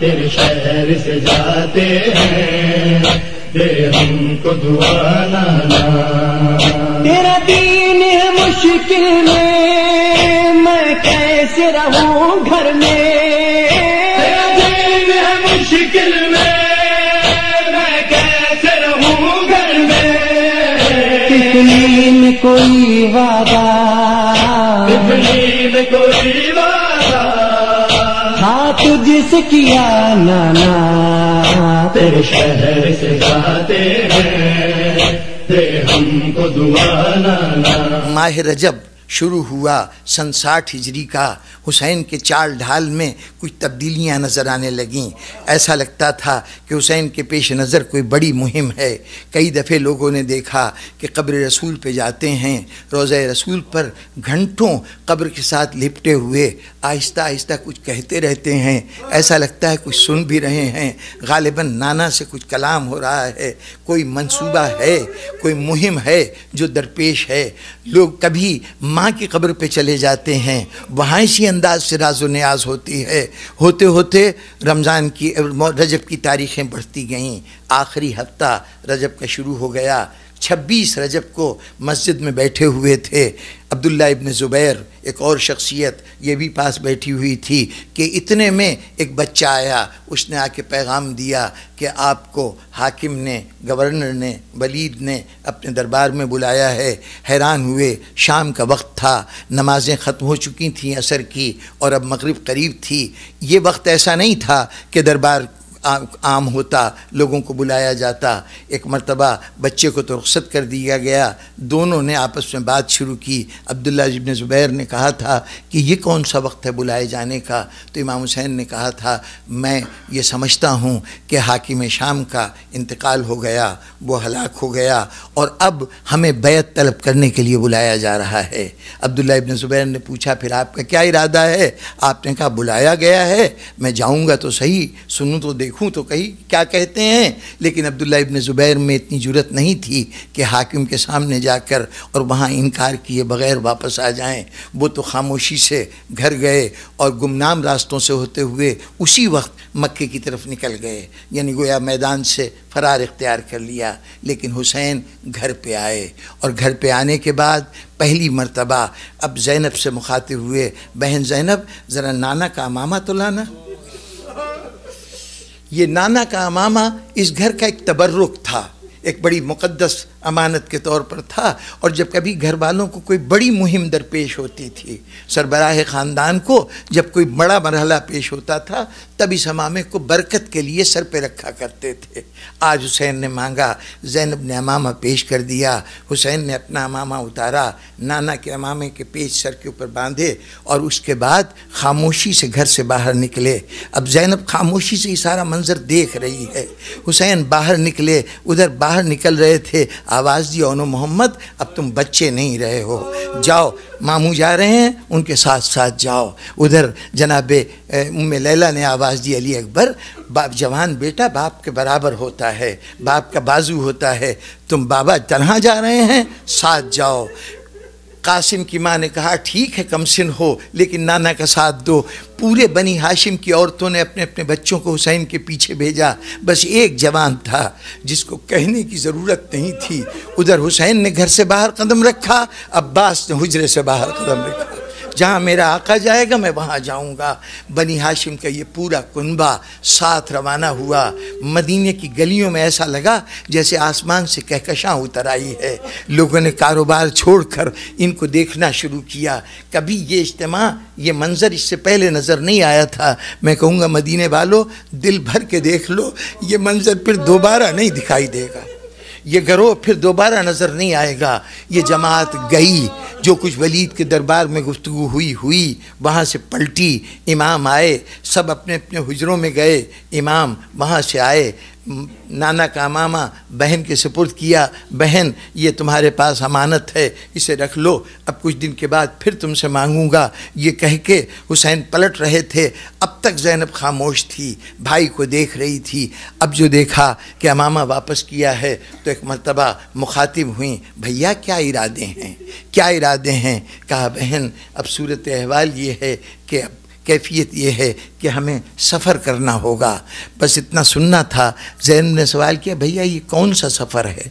تیرے شہر سے جاتے ہیں، دے ہم کو دعا لانا۔ تیرا دین ہے مشکل میں کیسے رہوں گھر میں، تیرا دین ہے مشکل میں کیسے رہوں گھر میں۔ تکلی میں کوئی وعدہ، تکلی میں کوئی وعدہ، ہاں تجھ سے کیا نانا، تیرے شہر سے جاتے ہیں، دے ہم کو دعا لانا۔ ماہ رجب شروع ہوا سن 60 ہجری کا۔ حسین کے چال ڈھال میں کچھ تبدیلیاں نظر آنے لگیں۔ ایسا لگتا تھا کہ حسین کے پیش نظر کوئی بڑی مہم ہے۔ کئی دفعے لوگوں نے دیکھا کہ قبر رسول پہ جاتے ہیں، روضہ رسول پر گھنٹوں قبر کے ساتھ لپٹے ہوئے آہستہ آہستہ کچھ کہتے رہتے ہیں۔ ایسا لگتا ہے کچھ سن بھی رہے ہیں، غالباً نانا سے کچھ کلام ہو رہا ہے، کوئی منصوبہ ہے، کوئی مہم ہے جو درپیش ہے۔ لوگ کبھی ماں کی قبر پہ چلے جاتے ہیں، وہاں اسی انداز سے راز و نیاز ہوتی ہے۔ ہوتے ہوتے رمضان کی رجب کی تاریخیں بڑھتی گئیں۔ آخری ہفتہ رجب کا شروع ہو گیا۔ 26 رجب کو مسجد میں بیٹھے ہوئے تھے عبداللہ ابن زبیر، ایک اور شخصیت یہ بھی پاس بیٹھی ہوئی تھی کہ اتنے میں ایک بچہ آیا۔ اس نے آ کے پیغام دیا کہ آپ کو حاکم نے، گورنر نے، ولید نے اپنے دربار میں بلایا ہے۔ حیران ہوئے، شام کا وقت تھا، نمازیں ختم ہو چکی تھیں عصر کی اور اب مغرب قریب تھی۔ یہ وقت ایسا نہیں تھا کہ دربار عام ہوتا، لوگوں کو بلایا جاتا۔ ایک مرتبہ بچے کو تو رخصت کر دیا گیا، دونوں نے آپس میں بات شروع کی۔ عبداللہ ابن زبیر نے کہا تھا کہ یہ کون سا وقت ہے بلائے جانے کا؟ تو امام حسین نے کہا تھا میں یہ سمجھتا ہوں کہ حاکم شام کا انتقال ہو گیا، وہ ہلاک ہو گیا اور اب ہمیں بیعت طلب کرنے کے لیے بلایا جا رہا ہے۔ عبداللہ ابن زبیر نے پوچھا پھر آپ کا کیا ارادہ ہے؟ آپ نے کہا بلایا گیا ہے، میں جاؤں گا تو صحیح، سنوں تو دیکھوں تو کہیں کیا کہتے ہیں۔ لیکن عبداللہ ابن زبیر میں اتنی جرت نہیں تھی کہ حاکم کے سامنے جا کر اور وہاں انکار کیے بغیر واپس آ جائیں۔ وہ تو خاموشی سے گھر گئے اور گمنام راستوں سے ہوتے ہوئے اسی وقت مکے کی طرف نکل گئے، یعنی گویا میدان سے فرار اختیار کر لیا۔ لیکن حسین گھر پہ آئے اور گھر پہ آنے کے بعد پہلی مرتبہ اب زینب سے مخاطب ہوئے، بہن زینب ذرا نانا کا امامہ تو لانا۔ یہ نانا کا امامہ اس گھر کا ایک تبرک تھا، ایک بڑی مقدس امانت کے طور پر تھا۔ اور جب کبھی گھر والوں کو کوئی بڑی مہم درپیش ہوتی تھی، سربراہ خاندان کو جب کوئی بڑا مرحلہ پیش ہوتا تھا، تب اس امامے کو برکت کے لیے سر پہ رکھا کرتے تھے۔ آج حسین نے مانگا، زینب نے امامہ پیش کر دیا۔ حسین نے اپنا امامہ اتارا، نانا کے امامے کے پیچ سر کے اوپر باندھے اور اس کے بعد خاموشی سے گھر سے باہر نکلے۔ اب زینب خاموشی سے یہ سارا منظر دیکھ رہی ہے۔ حسین باہر نکلے، ادھر باہر نکل رہے تھے، آواز دی اونو محمد اب تم بچے نہیں رہے ہو، جاؤ ماموں جا رہے ہیں ان کے ساتھ ساتھ جاؤ۔ ادھر جناب ام لیلہ نے آواز دی علی اکبر، باپ جوان بیٹا باپ کے برابر ہوتا ہے، باپ کا بازو ہوتا ہے، تم بابا تنہا جا رہے ہیں ساتھ جاؤ۔ قاسم کی ماں نے کہا ٹھیک ہے کم سن ہو لیکن نانا کا ساتھ دو۔ پورے بنی ہاشم کی عورتوں نے اپنے اپنے بچوں کو حسین کے پیچھے بھیجا، بس ایک جوان تھا جس کو کہنے کی ضرورت نہیں تھی۔ ادھر حسین نے گھر سے باہر قدم رکھا، عباس نے حجرے سے باہر قدم رکھا۔ جہاں میرا آقا جائے گا میں وہاں جاؤں گا۔ بنی ہاشم کا یہ پورا کنبہ ساتھ روانہ ہوا۔ مدینے کی گلیوں میں ایسا لگا جیسے آسمان سے کہکشاں اتر آئی ہے۔ لوگوں نے کاروبار چھوڑ کر ان کو دیکھنا شروع کیا۔ کبھی یہ اجتماع، یہ منظر اس سے پہلے نظر نہیں آیا تھا۔ میں کہوں گا مدینے والو دل بھر کے دیکھ لو، یہ منظر پھر دوبارہ نہیں دکھائی دے گا، یہ گروہ پھر دوبارہ نظر نہیں آئے گا۔ یہ جماعت گئی، جو کچھ ولید کے دربار میں گفتگو ہوئی وہاں سے پلٹی، امام آئے، سب اپنے اپنے حجروں میں گئے، امام وہاں سے آئے، نانا کا امامہ بہن کے سپرد کیا، بہن یہ تمہارے پاس امانت ہے اسے رکھ لو، اب کچھ دن کے بعد پھر تم سے مانگوں گا۔ یہ کہہ کے حسین پلٹ رہے تھے، اب تک زینب خاموش تھی، بھائی کو دیکھ رہی تھی۔ اب جو دیکھا کہ امامہ واپس کیا ہے تو ایک مرتبہ مخاطب ہوئیں، بھیا کیا ارادے ہیں، کیا ارادے ہیں؟ کہا بہن اب صورت احوال یہ ہے کہ اب کیفیت یہ ہے کہ ہمیں سفر کرنا ہوگا، بس اتنا سننا تھا۔ زینب نے سوال کیا بھیا یہ کون سا سفر ہے،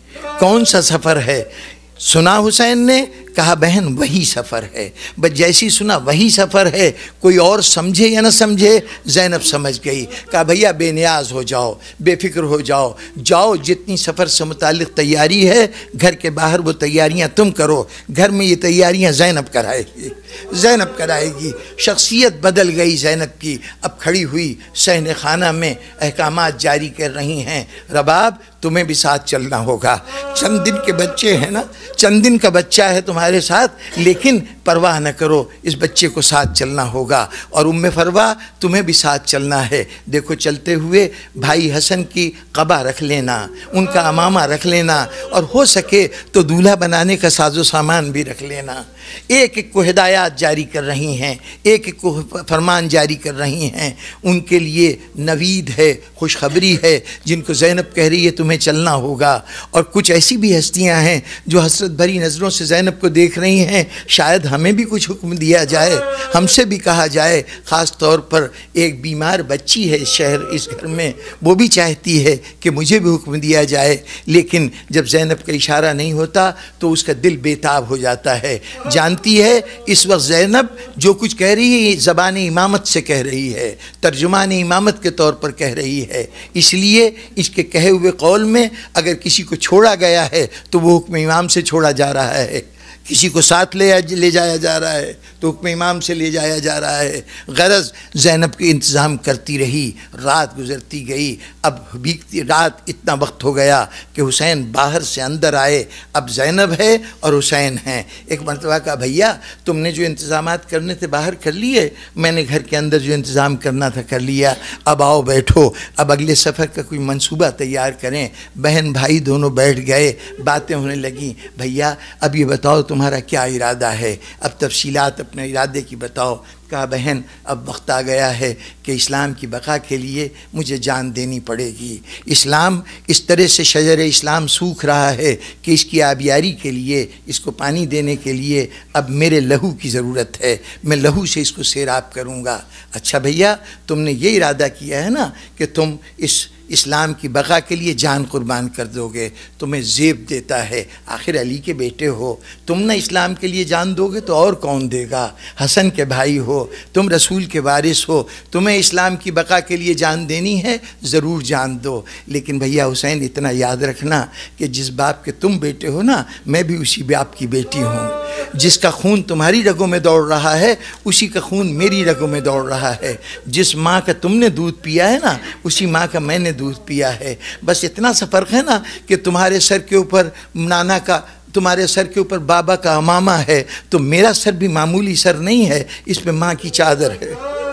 کون سا سفر ہے؟ سنا حسین نے، کہا بہن وہی سفر ہے، بس جیسی سنا وہی سفر ہے، کوئی اور سمجھے یا نہ سمجھے زینب سمجھ گئی۔ کہا بھیا بے نیاز ہو جاؤ، بے فکر ہو جاؤ، جاؤ جتنی سفر سے متعلق تیاری ہے گھر کے باہر وہ تیاریاں تم کرو، گھر میں یہ تیاریاں زینب کرائے گی، زینب کرائے گی۔ شخصیت بدل گئی زینب کی، اب کھڑی ہوئی صحن خانہ میں احکامات جاری کر رہی ہیں، رباب تمہیں بھی ساتھ چلنا ہوگا، چند دن کے بچے ہیں نا، چند دن کا بچہ ہے تمہارے ساتھ، لیکن پرواہ نہ کرو، اس بچے کو ساتھ چلنا ہوگا، اور ام فروا تمہیں بھی ساتھ چلنا ہے۔ دیکھو چلتے ہوئے بھائی حسن کی قبا رکھ لینا، ان کا امامہ رکھ لینا، اور ہو سکے تو دولہا بنانے کا ساز و سامان بھی رکھ لینا۔ ایک ایک کو ہدایات جاری کر رہی ہیں، ایک ایک کو فرمان جاری کر رہی ہیں، ان کے لیے نوید ہے، خوشخبری ہے، جن کو زینب کہہ رہی ہے تمہیں چلنا ہوگا۔ اور کچھ ایسی بھی ہستیاں ہیں جو حسرت بھری نظروں سے زینب کو دیکھ رہی ہیں، شاید ہمیں بھی کچھ حکم دیا جائے، ہم سے بھی کہا جائے، خاص طور پر ایک بیمار بچی ہے اس گھر میں، وہ بھی چاہتی ہے کہ مجھے بھی حکم دیا جائے، لیکن جب زینب کا اشارہ نہیں ہوتا تو اس کا دل بےتاب ہو جاتا ہے۔ جانتی ہے اس وقت زینب جو کچھ کہہ رہی ہے زبان امامت سے کہہ رہی ہے، ترجمان امامت کے طور پر کہہ رہی ہے، اس لیے اس کے کہے ہوئے قول میں اگر کسی کو چھوڑا گیا ہے تو وہ حکم امام سے چھوڑا جا رہا ہے، کسی کو ساتھ لے جایا جا رہا ہے تو حکم امام سے لے جایا جا رہا ہے۔ غرض زینب کے انتظام کرتی رہی، رات گزرتی گئی، اب بھیگتی رات اتنا وقت ہو گیا کہ حسین باہر سے اندر آئے، اب زینب ہے اور حسین ہیں۔ ایک مرتبہ کہا بھیا تم نے جو انتظامات کرنے تھے باہر کر لیے، میں نے گھر کے اندر جو انتظام کرنا تھا کر لیا، اب آؤ بیٹھو، اب اگلے سفر کا کوئی منصوبہ تیار کریں۔ بہن بھائی دونوں بیٹھ گئے، باتیں ہونے لگیں، بھیا اب یہ بتاؤ تمہارا کیا ارادہ ہے، اب تفصیلات اپنے ارادے کی بتاؤ۔ کہا بہن اب وقت آ گیا ہے کہ اسلام کی بقا کے لیے مجھے جان دینی پڑے گی، اسلام اس طرح سے شجر اسلام سوکھ رہا ہے کہ اس کی آبیاری کے لیے، اس کو پانی دینے کے لیے اب میرے لہو کی ضرورت ہے، میں لہو سے اس کو سیراب کروں گا۔ اچھا بھیا تم نے یہ ارادہ کیا ہے نا کہ تم اس اسلام کی بقا کے لیے جان قربان کر دو گے، تمہیں زیب دیتا ہے، آخر علی کے بیٹے ہو، تم نہ اسلام کے لیے جان دو گے تو اور کون دے گا، حسن کے بھائی ہو، تم رسول کے وارث ہو، تمہیں اسلام کی بقا کے لیے جان دینی ہے، ضرور جان دو۔ لیکن بھیا حسین اتنا یاد رکھنا کہ جس باپ کے تم بیٹے ہو نا، میں بھی اسی باپ کی بیٹی ہوں، جس کا خون تمہاری رگوں میں دوڑ رہا ہے اسی کا خون میری رگوں میں دوڑ رہا ہے، جس ماں کا تم نے دودھ پیا ہے نا اسی ماں کا میں نے دودھ پیا ہے، بس اتنا سا فرق ہے نا کہ تمہارے سر کے اوپر نانا کا، تمہارے سر کے اوپر بابا کا امامہ ہے، تو میرا سر بھی معمولی سر نہیں ہے، اس پہ ماں کی چادر ہے،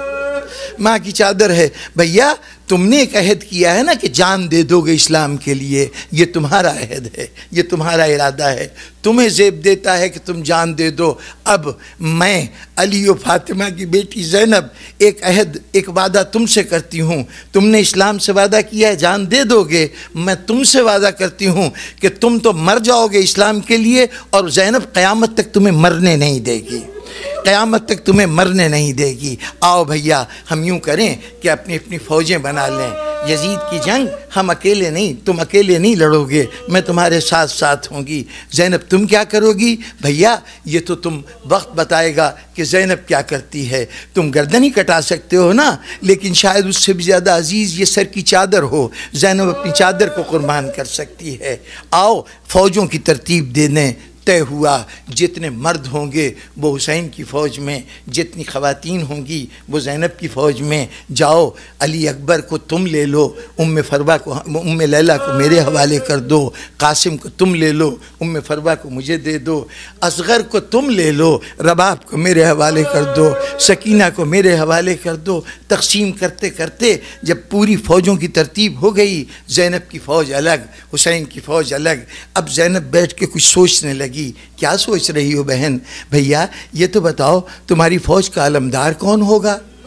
ماں کی چادر ہے۔ بھیا تم نے ایک عہد کیا ہے نا کہ جان دے دو گے اسلام کے لیے، یہ تمہارا عہد ہے، یہ تمہارا ارادہ ہے، تمہیں زیب دیتا ہے کہ تم جان دے دو۔ اب میں علی و فاطمہ کی بیٹی زینب ایک عہد، ایک وعدہ تم سے کرتی ہوں، تم نے اسلام سے وعدہ کیا ہے جان دے دو گے، میں تم سے وعدہ کرتی ہوں کہ تم تو مر جاؤ گے اسلام کے لیے، اور زینب قیامت تک تمہیں مرنے نہیں دے گی، قیامت تک تمہیں مرنے نہیں دے گی۔ آؤ بھیا ہم یوں کریں کہ اپنی اپنی فوجیں بنا لیں، یزید کی جنگ ہم اکیلے نہیں، تم اکیلے نہیں لڑو گے، میں تمہارے ساتھ ساتھ ہوں گی۔ زینب تم کیا کرو گی؟ بھیا یہ تو تم وقت بتائے گا کہ زینب کیا کرتی ہے، تم گردن ہی کٹا سکتے ہو نا، لیکن شاید اس سے بھی زیادہ عزیز یہ سر کی چادر ہو، زینب اپنی چادر کو قربان کر سکتی ہے۔ آؤ فوجوں کی ترتیب دے دیں۔ طے ہوا جتنے مرد ہوں گے وہ حسین کی فوج میں، جتنی خواتین ہوں گی وہ زینب کی فوج میں۔ جاؤ علی اکبر کو تم لے لو، ام فروا کو، ام لیلہ کو میرے حوالے کر دو، قاسم کو تم لے لو، ام فروا کو مجھے دے دو، اصغر کو تم لے لو، رباب کو میرے حوالے کر دو، سکینہ کو میرے حوالے کر دو۔ تقسیم کرتے کرتے جب پوری فوجوں کی ترتیب ہو گئی، زینب کی فوج الگ، حسین کی فوج الگ، اب زینب بیٹھ کے کچھ سوچنے لگی۔ کیا سوچ رہی ہو بہن؟ بھیا یہ تو بتاؤ تمہاری فوج کا علمدار کون ہوگا؟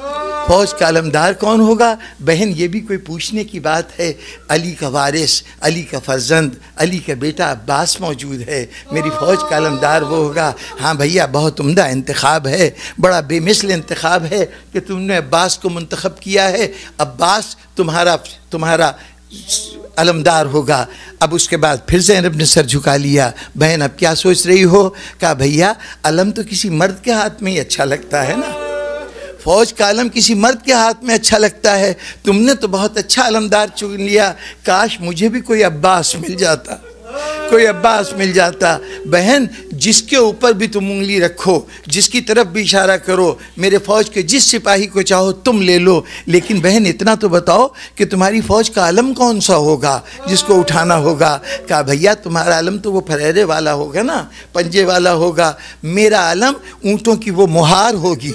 فوج کا علمدار کون ہوگا؟ بہن یہ بھی کوئی پوچھنے کی بات ہے؟ علی کا وارث، علی کا فرزند، علی کا بیٹا عباس موجود ہے، میری فوج کا علمدار وہ ہوگا۔ ہاں بھیا بہت عمدہ انتخاب ہے، بڑا بے مثل انتخاب ہے کہ تم نے عباس کو منتخب کیا ہے، عباس تمہارا علمدار ہوگا۔ اب اس کے بعد پھر زینب نے سر جھکا لیا۔ بہن اب کیا سوچ رہی ہو؟ کہا بھیا علم تو کسی مرد کے ہاتھ میں ہی اچھا لگتا ہے نا، فوج کا علم کسی مرد کے ہاتھ میں اچھا لگتا ہے، تم نے تو بہت اچھا علمدار چن لیا، کاش مجھے بھی کوئی عباس مل جاتا، کوئی عباس مل جاتا۔ بہن جس کے اوپر بھی تم انگلی رکھو، جس کی طرف بھی اشارہ کرو، میرے فوج کے جس سپاہی کو چاہو تم لے لو، لیکن بہن اتنا تو بتاؤ کہ تمہاری فوج کا علم کون سا ہوگا جس کو اٹھانا ہوگا؟ کہا بھیا تمہارا علم تو وہ پھریرے والا ہوگا نا، پنجے والا ہوگا، میرا علم اونٹوں کی وہ مہار ہوگی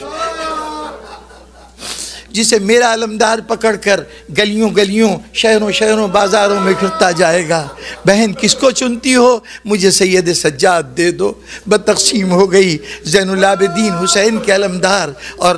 جسے میرا علمدار پکڑ کر گلیوں گلیوں شہروں شہروں بازاروں میں پھرتا جائے گا۔ بہن کس کو چنتی ہو؟ مجھے سید سجاد دے دو۔ بتقسیم ہو گئی، زین العابدین حسین کے علمدار اور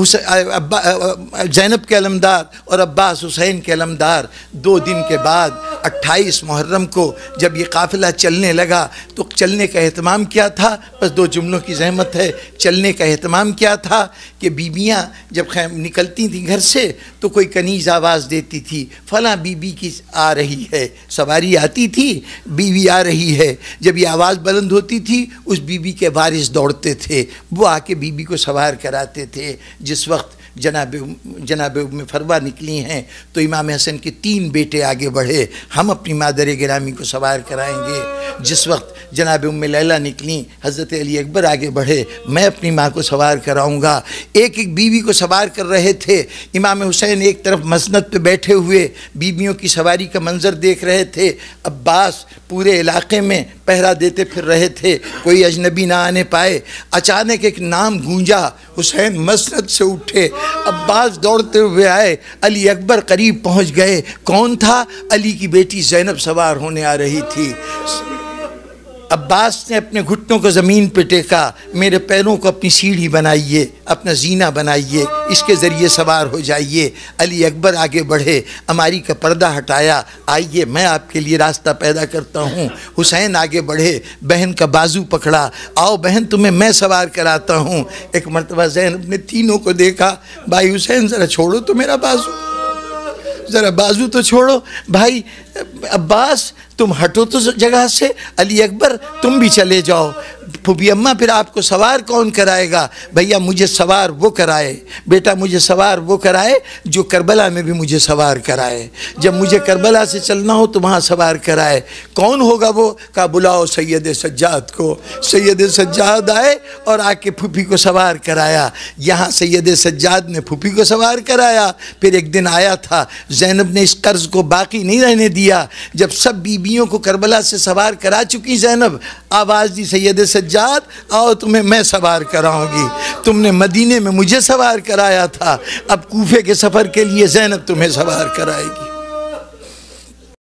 زینب کے علمدار اور عباس حسین کے علمدار۔ 2 دن کے بعد 28 محرم کو جب یہ قافلہ چلنے لگا تو چلنے کا اہتمام کیا تھا؟ بس 2 جملوں کی زحمت ہے۔ چلنے کا اہتمام کیا تھا کہ بیویاں جب نکلتی تھیں گھر سے تو کوئی کنیز آواز دیتی تھی، فلاں بی بی کی آ رہی ہے، سواری آتی تھی، بیوی آ رہی ہے۔ جب یہ آواز بلند ہوتی تھی اس بی بی کے وارث دوڑتے تھے، وہ آ کے بی بی کو سوار کراتے تھے۔ جس وقت جناب ام فروہ نکلی ہیں تو امام حسن کے 3 بیٹے آگے بڑھے، ہم اپنی مادر گرامی کو سوار کرائیں گے۔ جس وقت جناب ام لیلہ نکلیں، حضرت علی اکبر آگے بڑھے، میں اپنی ماں کو سوار کراؤں گا۔ ایک ایک بیوی کو سوار کر رہے تھے۔ امام حسین ایک طرف مسند پہ بیٹھے ہوئے بیویوں کی سواری کا منظر دیکھ رہے تھے، عباس پورے علاقے میں پہرا دیتے پھر رہے تھے، کوئی اجنبی نہ آنے پائے۔ اچانک ایک نام گونجا، حسین مسند سے اٹھے، عباس دوڑتے ہوئے آئے، علی اکبر قریب پہنچ گئے۔ کون تھا؟ علی کی بیٹی زینب سوار ہونے آ رہی تھی۔ عباس نے اپنے گھٹنوں کو زمین پہ ٹیکا، میرے پیروں کو اپنی سیڑھی بنائیے، اپنا زینہ بنائیے، اس کے ذریعے سوار ہو جائیے۔ علی اکبر آگے بڑھے، اماری کا پردہ ہٹایا، آئیے میں آپ کے لیے راستہ پیدا کرتا ہوں۔ حسین آگے بڑھے، بہن کا بازو پکڑا، آؤ بہن تمہیں میں سوار کراتا ہوں۔ ایک مرتبہ زینب نے تینوں کو دیکھا، بھائی حسین ذرا چھوڑو تو میرا بازو، ذرا بازو تو چھوڑو۔ بھائی عباس تم ہٹو تو جگہ سے، علی اکبر تم بھی چلے جاؤ۔ پھوپھی اماں پھر آپ کو سوار کون کرائے گا؟ بھیا مجھے سوار وہ کرائے، بیٹا مجھے سوار وہ کرائے جو کربلا میں بھی مجھے سوار کرائے، جب مجھے کربلا سے چلنا ہو تو وہاں سوار کرائے۔ کون ہوگا وہ؟ کہا بلاؤ سید سجاد کو۔ سید سجاد آئے اور آ کے پھوپھی کو سوار کرایا۔ یہاں سید سجاد نے پھوپھی کو سوار کرایا۔ پھر ایک دن آیا تھا، زینب نے اس قرض کو باقی نہیں رہنے دیا، جب سب بیویوں کو کربلا سے سوار کرا چکی زینب، آواز دی سید سجاد آؤ تمہیں میں سوار کراؤں گی، تم نے مدینے میں مجھے سوار کرایا تھا، اب کوفے کے سفر کے لیے زینب تمہیں سوار کرائے گی۔